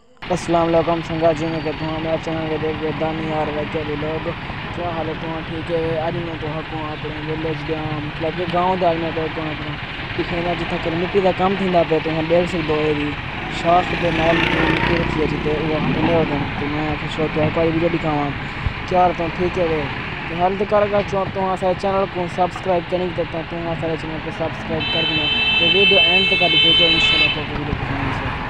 अस्सलाम वालेकुम संगा जी में कहता हूँ मेरा चैनल के देख दानी यार वैके भी लोग क्या हाल है तुम ठीक है। अज मैं तो हूँ अपने विलेज गया मतलब कि गाँव का मैं तो अपना दिखेना जितना कर मिट्टी का काम थी पे तो देख सकते हो शाख के नाल मिट्टी रखी है जिते वो तो मैं सोचा एक बार वीडियो दिखावा क्या तो ठीक है वे तो हेल्थ कर तो हमारे चैनल को सब्सक्राइब करने की देता हूँ। तुम हमारे चैनल को सब्सक्राइब कर देना तो वीडियो एंड तक दिखे इंशाल्लाह तो वीडियो